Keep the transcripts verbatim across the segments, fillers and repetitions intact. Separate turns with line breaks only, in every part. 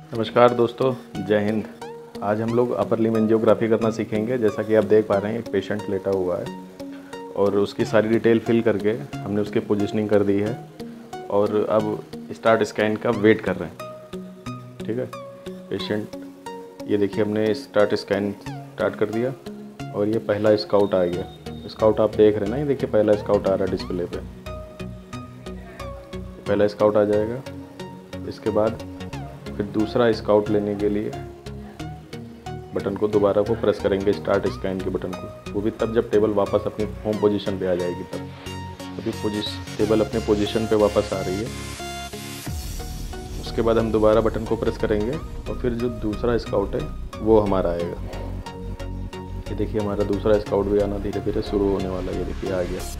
नमस्कार दोस्तों, जय हिंद। आज हम लोग अपर लिम्ब एंजियोग्राफी करना सीखेंगे। जैसा कि आप देख पा रहे हैं, एक पेशेंट लेटा हुआ है और उसकी सारी डिटेल फिल करके हमने उसकी पोजीशनिंग कर दी है और अब स्टार्ट स्कैन का वेट कर रहे हैं। ठीक है पेशेंट, ये देखिए हमने स्टार्ट स्कैन स्टार्ट कर दिया और ये पहला स्काउट आ गया। स्काउट आप देख रहे हैं ना, ये देखिए पहला स्काउट आ रहा है डिस्प्ले पे। पहला स्काउट आ जाएगा, इसके बाद फिर दूसरा स्काउट लेने के लिए बटन को दोबारा को प्रेस करेंगे, स्टार्ट स्कैन के बटन को। वो भी तब जब टेबल वापस अपनी होम पोजीशन पे आ जाएगी। तब अभी पोजीशन टेबल अपने पोजीशन पे वापस आ रही है। उसके बाद हम दोबारा बटन को प्रेस करेंगे और फिर जो दूसरा स्काउट है वो हमारा आएगा। ये देखिए हमारा दूसरा स्काउट भी आना धीरे धीरे शुरू होने वाला है। ये देखिए आ गया।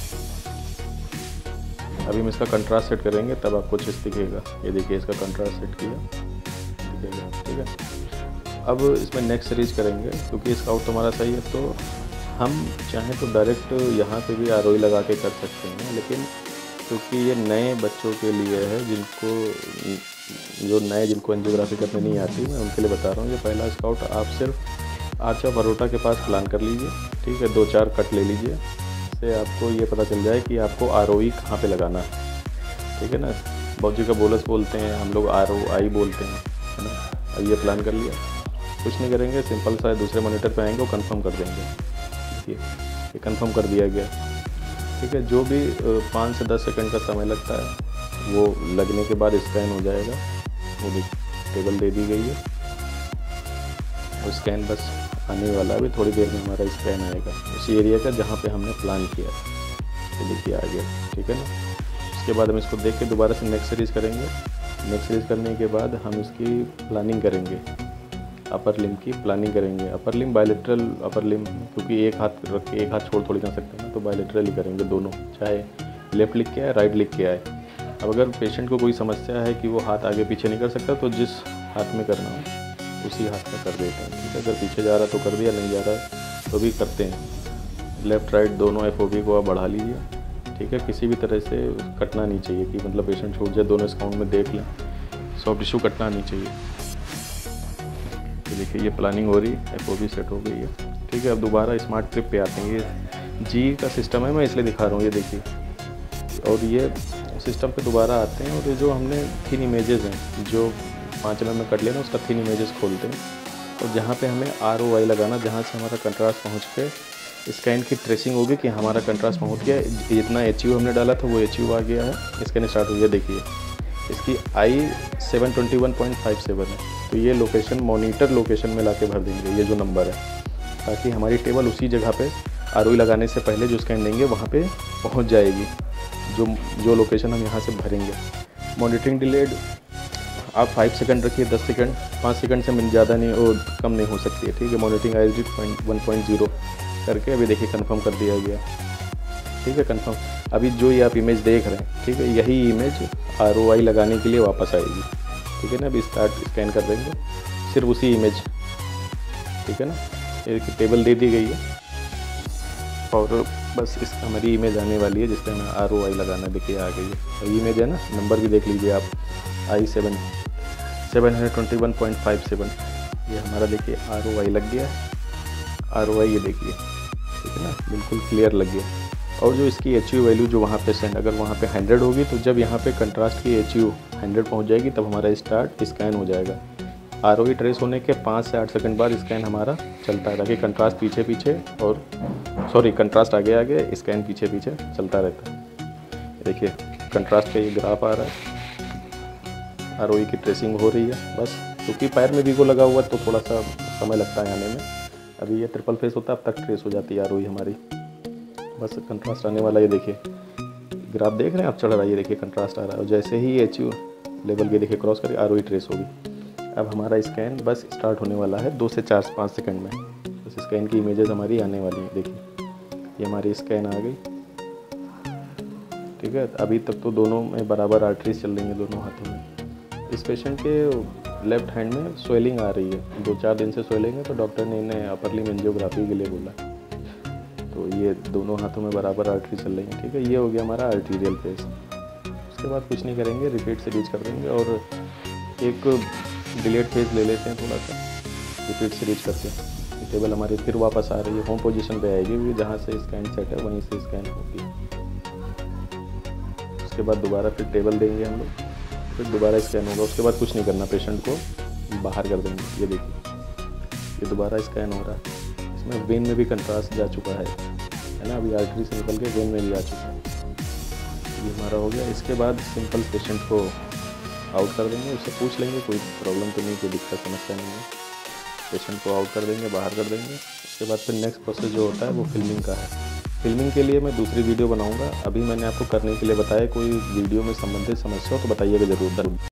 अभी हम इसका कंट्रास्ट सेट करेंगे, तब आपको चीज़ दिखेगा। ये देखिए इसका कंट्रास्ट सेट किया, दिखेगा। ठीक है, अब इसमें नेक्स्ट सीरीज करेंगे क्योंकि स्काउट हमारा सही है, तो हम चाहें तो डायरेक्ट यहाँ पे भी आरओई लगा के कर सकते हैं। लेकिन क्योंकि ये नए बच्चों के लिए है, जिनको जो नए जिनको एंजियोग्राफी करने नहीं आती, मैं उनके लिए बता रहा हूँ। ये पहला स्काउट आप सिर्फ आर्च ऑफ अरोटा के पास प्लान कर लीजिए। ठीक है, दो चार कट ले लीजिए, से आपको ये पता चल जाए कि आपको आर ओ ई कहाँ पर लगाना है। ठीक है ना, बहुत जगह बोलस बोलते हैं, हम लोग आर ओ आई बोलते हैं, है ना। अब ये प्लान कर लिया, कुछ नहीं करेंगे, सिंपल सा दूसरे मॉनिटर पे आएंगे और कंफर्म कर देंगे। देखिए ये कंफर्म कर दिया गया। ठीक है, जो भी पाँच से दस सेकंड का समय लगता है वो लगने के बाद स्कैन हो जाएगा। वो भी टेबल दे दी गई है और स्कैन बस आने वाला है। अभी थोड़ी देर में हमारा स्कैन आएगा उसी एरिया का जहाँ पे हमने प्लान किया। तो देखिए आ गया। ठीक है ना, उसके बाद हम इसको देख के दोबारा से नेक्स्ट सीरीज़ करेंगे। नेक्स्ट सीरीज़ करने के बाद हम इसकी प्लानिंग करेंगे, अपर लिम्ब की प्लानिंग करेंगे। Upper limb bilateral upper limb, क्योंकि एक हाथ रख के एक हाथ छोड़ थोड़ी ना सकते हैं, तो बायलेटरल ही करेंगे दोनों, चाहे लेफ़्ट लिख के आए राइट लिख के आए। अब अगर पेशेंट को कोई समस्या है कि वो हाथ आगे पीछे नहीं कर सकता, तो जिस हाथ में करना हो उसी हाथ का कर देते हैं। ठीक है, अगर पीछे जा रहा तो कर दिया, नहीं जा रहा तो भी करते हैं। लेफ़्ट राइट दोनों एफ ओ बी को आप बढ़ा लीजिए। ठीक है, किसी भी तरह से कटना नहीं चाहिए कि मतलब पेशेंट छूट जाए। दोनों स्काउंट में देख लें, सॉफ्ट टिश्यू कटना नहीं चाहिए। तो देखिए ये प्लानिंग हो रही है, एफ ओ बी सेट हो गई है। ठीक है, अब दोबारा स्मार्ट ट्रिप पे आते हैं। ये जी का सिस्टम है, मैं इसलिए दिखा रहा हूँ। ये देखिए, और ये सिस्टम पे दोबारा आते हैं और ये जो हमने थिन इमेजेस हैं, जो पाँच एम एम में कट लेना, उसका थिन इमेजेस खोलते हैं और जहाँ पे हमें आर ओ आई लगाना, जहाँ से हमारा कंट्रास्ट पहुँच के स्कैन की ट्रेसिंग होगी कि हमारा कंट्रास्ट पहुँच गया। जितना एच यू हमने डाला था वो एच यू आ गया है। स्कैन स्टार्ट हुई है। देखिए इसकी I seven twenty one point five seven है, तो ये लोकेशन मॉनिटर लोकेशन में ला के भर देंगे, ये जो नंबर है, ताकि हमारी टेबल उसी जगह पे आर ओ आई लगाने से पहले जो स्कैन देंगे वहाँ पे पहुँच जाएगी, जो जो लोकेशन हम यहाँ से भरेंगे। मॉनिटरिंग डिलेड आप फाइव सेकंड रखिए, दस सेकंड, पाँच सेकंड से मिनट ज़्यादा नहीं और कम नहीं हो सकती है। ठीक है, monitoring I S D one point zero करके अभी देखिए कंफर्म कर दिया गया। ठीक है, कंफर्म। अभी जो ये आप इमेज देख रहे हैं, ठीक है, यही इमेज आर ओ आई लगाने के लिए वापस आएगी। ठीक है ना, अभी स्टार्ट स्कैन कर देंगे, सिर्फ उसी इमेज। ठीक है ना, एक टेबल दे दी गई है और बस इस हमारी इमेज आने वाली है जिसपे हमें आर ओ आई लगाना। देखिए आ गई है इमेज, है ना। नंबर भी देख लीजिए आप, I seven seven hundred twenty one point five seven. ये हमारा देखिए आर ओ आई लग गया है। आर ओ आई ये देखिए, ठीक है ना, बिल्कुल क्लियर लग गया। और जो इसकी एच यू वैल्यू जो वहाँ पे सेंड, अगर वहाँ पे हंड्रेड होगी तो जब यहाँ पे कंट्रास्ट की एच यू हंड्रेड पहुँच जाएगी तब हमारा स्टार्ट स्कैन हो जाएगा। आर ओ आई ट्रेस होने के पाँच से आठ सेकंड बाद स्कैन हमारा चलता है, ताकि कंट्रास्ट पीछे पीछे और सॉरी कंट्रास्ट आगे आगे स्कैन पीछे पीछे चलता रहता है। देखिए कंट्रास्ट का ये ग्राफ आ रहा है, आर ओ आई की ट्रेसिंग हो रही है। बस क्योंकि पैर में वीगो लगा हुआ है तो थोड़ा सा समय लगता है आने में। अभी ये ट्रिपल फेस होता है, अब तक ट्रेस हो जाती है आर ओ आई हमारी। बस कंट्रास्ट आने वाला है। ये देखिए ग्राफ देख रहे हैं आप, चढ़ रहा है। ये देखिए कंट्रास्ट आ रहा है और जैसे ही एच यू लेवल के देखिए क्रॉस करके आर ओ आई ट्रेस होगी। अब हमारा स्कैन बस स्टार्ट होने वाला है दो से चार से पाँच सेकंड में। बस स्कैन की इमेजेस हमारी आने वाली हैं। देखिए ये हमारी स्कैन आ गई। ठीक है, अभी तक तो दोनों में बराबर आर्टरीज चल रही हैं दोनों हाथों में। इस पेशेंट के लेफ्ट हैंड में स्वेलिंग आ रही है, दो चार दिन से स्वेलिंग है, तो डॉक्टर ने इन्हें अपर लिम्ब एंजियोग्राफी के लिए बोला। तो ये दोनों हाथों में बराबर आर्टरी चल रही है। ठीक है, ये हो गया हमारा आर्टीरियल फेस। उसके बाद कुछ नहीं करेंगे, रिपीट सीरीज कर देंगे और एक डिलीट फेज ले लेते हैं थोड़ा सा, रिपीट सीरीज करके। टेबल हमारी फिर वापस आ रही है, होम पोजीशन पे आएगी, क्योंकि जहाँ से स्कैन सेट है वहीं से स्कैन होगी। उसके बाद दोबारा फिर टेबल देंगे हम लोग, फिर दोबारा स्कैन होगा। उसके बाद कुछ नहीं करना, पेशेंट को बाहर कर देंगे। ये देखिए ये दोबारा स्कैन हो रहा है, इसमें वेन में भी कंट्रास्ट जा चुका है है ना, अभी आर्टरी से निकल के वेन में भी आ चुका है। ये हमारा हो गया। इसके बाद सिंपल पेशेंट को आउट कर देंगे, उससे पूछ लेंगे कोई प्रॉब्लम तो नहीं, कोई दिक्कत समस्या नहीं है। पेशेंट को आउट कर देंगे, बाहर कर देंगे। उसके बाद फिर नेक्स्ट प्रोसेस जो होता है वो फिल्मिंग का है। फिल्मिंग के लिए मैं दूसरी वीडियो बनाऊंगा, अभी मैंने आपको करने के लिए बताया। कोई वीडियो में संबंधित समस्या हो तो बताइएगा ज़रूर।